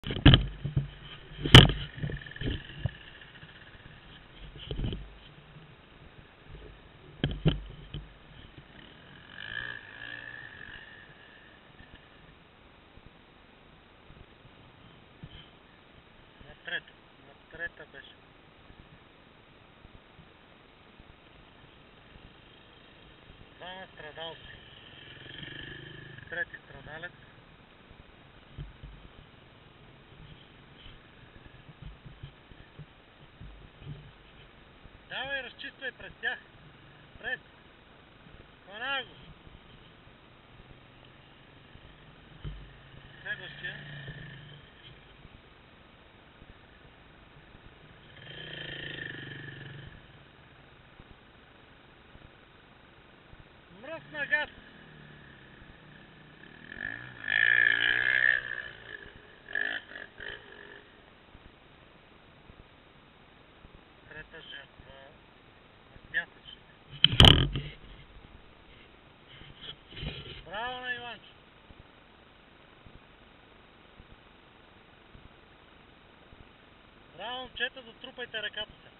На трета беше. Двама страдалци. Трети страдалец. Давай, разчиствай през тях. През. Хвана го. Следващия. Мръсна газ. Трета жертва на пясъчните. Браво на Иванчо! Браво, момчета, затрупайте ръката се!